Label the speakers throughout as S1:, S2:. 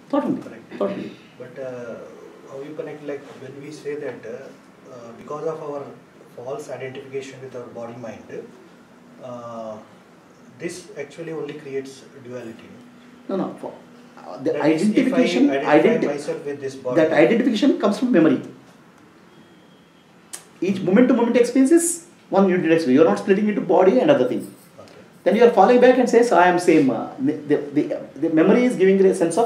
S1: Totally.
S2: Correct.
S1: Totally.
S2: But how you connect, like when we say that because of our false identification with our body mind, this actually only creates duality.
S1: No. The
S2: That is,
S1: identification,
S2: if I identify myself with this body,
S1: that identification comes from memory. Each moment to moment experience is one unit experience. You are not splitting into body and other thing.
S2: okay.
S1: Then you are falling back and says, I am same. The memory is giving a sense of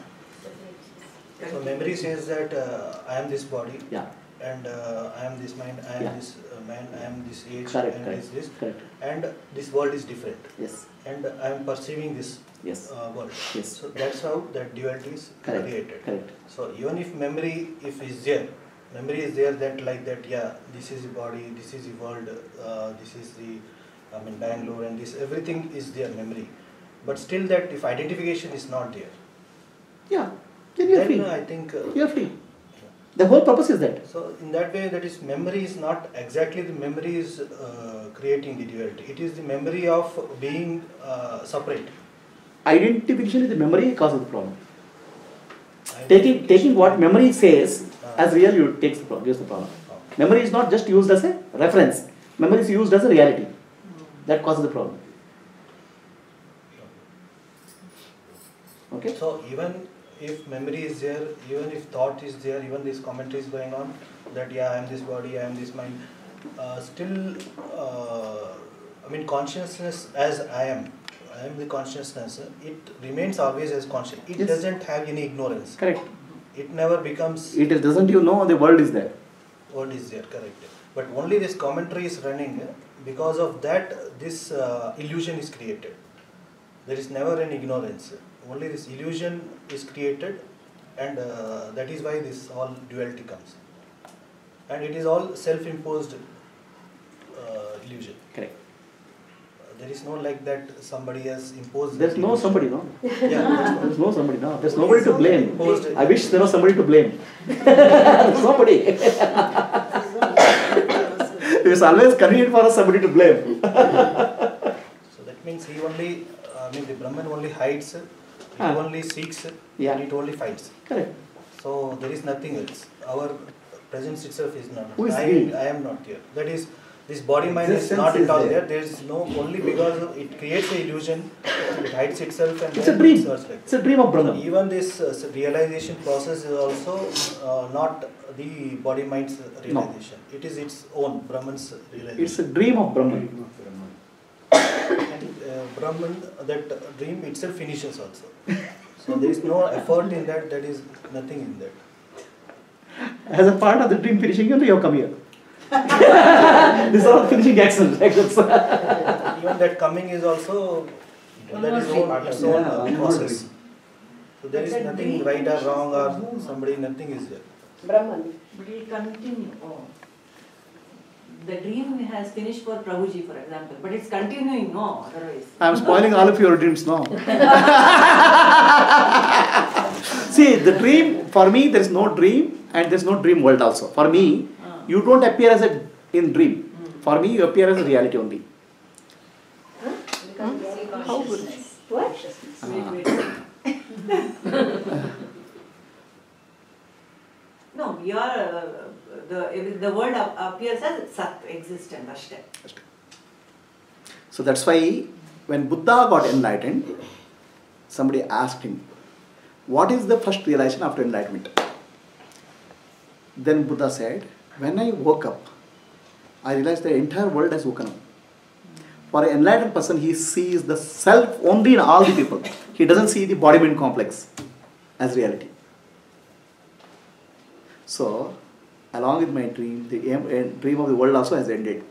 S2: So memory says that I am this body,
S1: yeah.
S2: and I am this mind, I am
S1: Yeah.
S2: this man, I am this age,
S1: Correct,
S2: and
S1: correct,
S2: this,
S1: correct.
S2: and this world is different,
S1: Yes.
S2: and I am perceiving this
S1: Yes.
S2: world.
S1: Yes.
S2: So that's how that duality is
S1: Correct.
S2: created.
S1: Correct.
S2: So even if memory, if is there, memory is there that like that, yeah, this is the body, this is the world, this is the, Bangalore, and this, everything is there, memory. But still that if identification is not there,
S1: Yeah. Then you are
S2: then
S1: free.
S2: I think,
S1: You are free. The whole purpose is that.
S2: so in that way, that is, memory is not exactly the memory is creating the duality. It is the memory of being separate.
S1: Identification is the memory causes the problem. Taking what memory says as real, you takes the problem, gives the problem. Memory is not just used as a reference. Memory is used as a reality. That causes the problem. Okay?
S2: So even if memory is there, even if thought is there, even this commentary is going on, that yeah, I am this body, I am this mind, still, consciousness as I am the consciousness, it remains always as conscious. It
S1: Yes.
S2: doesn't have any ignorance.
S1: Correct.
S2: It never becomes,
S1: It doesn't the world is there.
S2: what is there, correct. But only this commentary is running, because of that this illusion is created. There is never an ignorance. Only this illusion is created, and that is why this all duality comes. And it is all self-imposed illusion.
S1: Correct.
S2: There is no like that somebody has imposed.
S1: There's
S2: this
S1: no
S2: illusion.
S1: somebody, no?
S2: Yeah,
S1: There's no somebody, no. There's nobody to blame.
S2: Imposed.
S1: I wish there was somebody to blame. There's nobody. It's always convenient for us somebody to blame.
S2: So that means he only, the Brahman only hides, it only seeks,
S1: Yeah.
S2: and it only fights.
S1: Correct.
S2: So there is nothing else. Our presence itself is not.
S1: Who is
S2: I
S1: we?
S2: am not here. That is, this body mind is
S3: Existence
S2: not
S3: is
S2: at all
S3: there.
S2: there. There is no, only because of it creates the illusion, it hides itself, and
S1: It's a
S2: then
S1: dream.
S2: it serves like
S1: It's a dream of Brahman.
S2: even this realization process is also not the body mind's realization. It is its own Brahman's realization.
S1: It's a dream of Brahman.
S2: And Brahman, that dream itself finishes also. So there is no effort in that. That is nothing in that.
S1: As a part of the dream finishing, only you have come here. This is all finishing actions.
S2: Even that coming is also, that is its own process. So there is nothing right or wrong or somebody, nothing is there.
S4: Brahman.
S5: But it will continue. Oh. The dream has finished for Prabhuji, for example, but it's continuing, no, otherwise.
S1: I'm spoiling all of your dreams now. See, the dream, for me, there is no dream and there is no dream world also. For me, you don't appear as a in dream. For me, you appear as a reality only.
S4: How good. What?
S5: Wait. No, the world appears as Sat, existent, Ashta.
S1: So that's why when Buddha got enlightened, somebody asked him, what is the first realization after enlightenment? Then Buddha said, when I woke up, I realized the entire world has woken up. For an enlightened person, he sees the self only in all the people. He doesn't see the body-mind complex as reality. So, along with my dream, the dream of the world also has ended.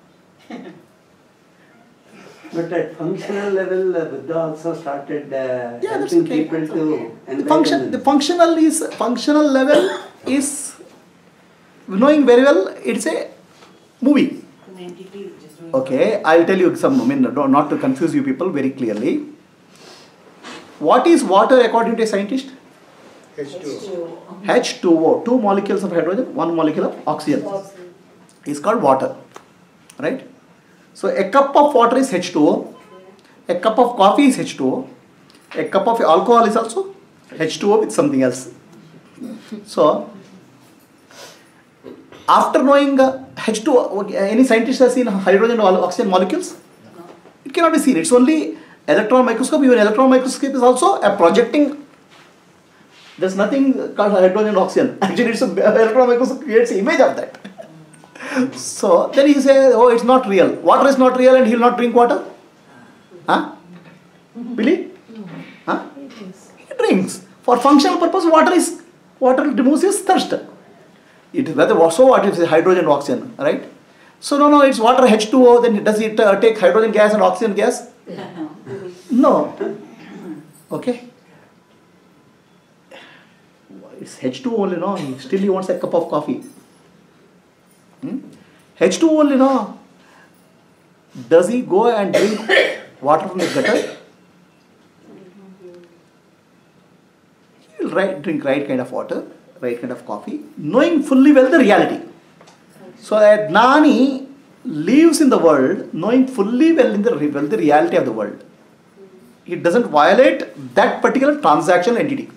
S3: But at functional level, Buddha also started
S1: that's
S3: helping
S1: okay.
S3: people to
S1: The functional level is knowing very well. It's a movie.
S5: An entity which is doing.
S1: Okay, I'll tell you some. Not to confuse you people very clearly. What is water according to a scientist?
S2: H2O.
S1: H2O, 2 molecules of hydrogen, 1 molecule of oxygen. It's called water, right? So a cup of water is H2O, a cup of coffee is H2O, a cup of alcohol is also H2O with something else. So, after knowing H2O, any scientist has seen hydrogen or oxygen molecules? It cannot be seen. It's only electron microscope. Even electron microscope is also a projecting. There's nothing called hydrogen and oxygen. Actually, it's electron microscope creates an image of that. So then he says, oh, it's not real. Water is not real and he will not drink water? Huh? Billy? Huh? He drinks. For functional purpose, water removes his thirst. It is whether so what if it's hydrogen and oxygen, right? So no, it's water H2O, then does it take hydrogen gas and oxygen gas? No. Okay. It's H2O only, no? Still he wants a cup of coffee. H2O only, no? Does he go and drink water from the gutter? He will drink right kind of water, right kind of coffee, knowing fully well the reality. So a Gnani lives in the world knowing fully well the reality of the world. He doesn't violate that particular transactional entity.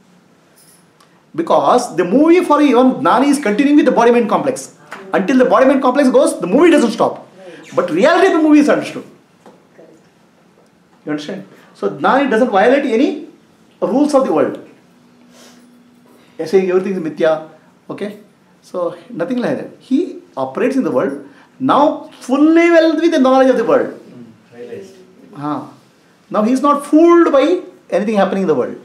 S1: Because the movie for even Gnani is continuing with the body-mind complex. Until the body-mind complex goes, the movie doesn't stop. But reality of the movie is understood. You understand? So Gnani doesn't violate any rules of the world. Saying everything is mithya. Okay? So nothing like that. He operates in the world now fully well with the knowledge of the world. Now he is not fooled by anything happening in the world.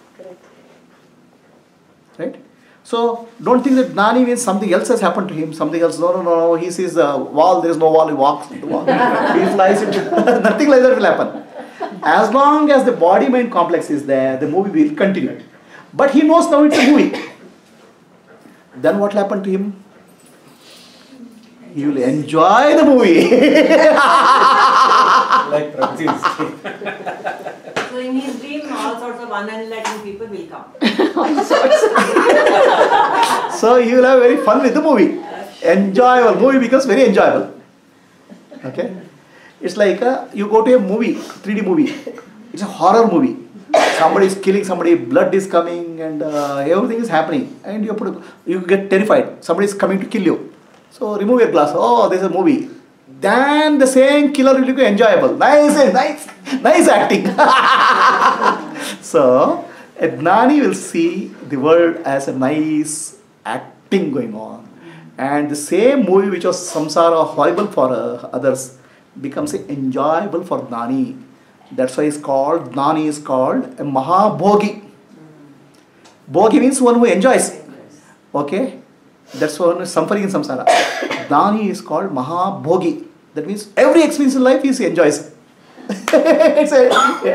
S1: Right? So don't think that Gnani means something else has happened to him, something else. No. He sees a wall, there is no wall, he walks into the wall. He flies into nothing like that will happen. As long as the body-mind complex is there, the movie will continue. But he knows now it's a movie. Then what will happen to him? He will enjoy the movie.
S3: Like Prabhuji's.
S5: So in his dream, all sorts of unenlightened people will come.
S1: So he will have very fun with the movie. Enjoyable. Movie becomes very enjoyable. Okay? It's like you go to a movie, 3D movie. It's a horror movie. Somebody is killing somebody, blood is coming and everything is happening. And you get terrified. Somebody is coming to kill you. So remove your glass. Oh, there's a movie. Then the same killer will be enjoyable. Nice acting. So a Gnani will see the world as a nice acting going on. And the same movie which was samsara horrible for others becomes enjoyable for Gnani. That's why Gnani is called a Mahabhogi. Bhogi means one who enjoys. Okay? That's one who is suffering in samsara. Gnani is called Mahabhogi. That means every experience in life he enjoys. It's
S2: So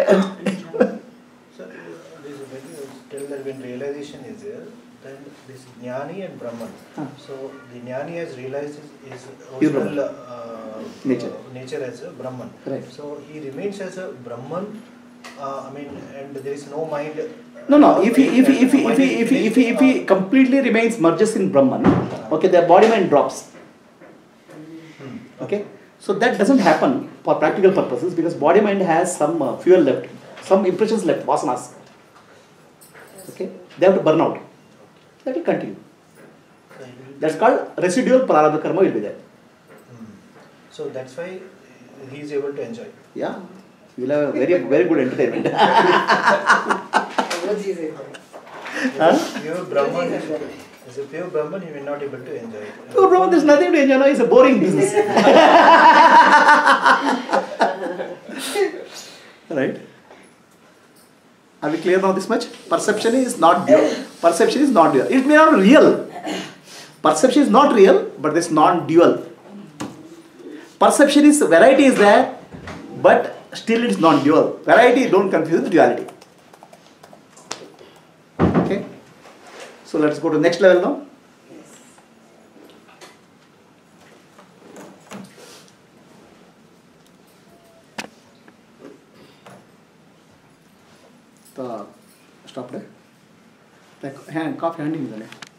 S2: tell that when realization is there, then this Jnani and Brahman. So the Jnani has realized his original nature as a Brahman.
S1: Right.
S2: So he remains as a Brahman. And there is no mind.
S1: No. If he completely remains merges in Brahman, okay, the body mind drops. Okay, so that doesn't happen for practical purposes because body mind has some fuel left, some impressions left, vasanas. Okay, they have to burn out. That will continue. That's called residual prarabdha karma will be there.
S2: So that's why he is able to enjoy.
S1: Yeah, you will have a very, very good entertainment.
S2: Pure Brahman, as a pure Brahman, he will not able to enjoy it.
S1: Pure Brahman, there's nothing to enjoy. It's a boring business. Right? Are we clear now this much? Perception is not dual. Perception is not dual. It may not be real. Perception is not real, but it's non-dual. Perception is, variety is there, but still it's non-dual. Variety, don't confuse with duality. Okay? So let's go to next level now. Stop there. Like hand, coffee handing.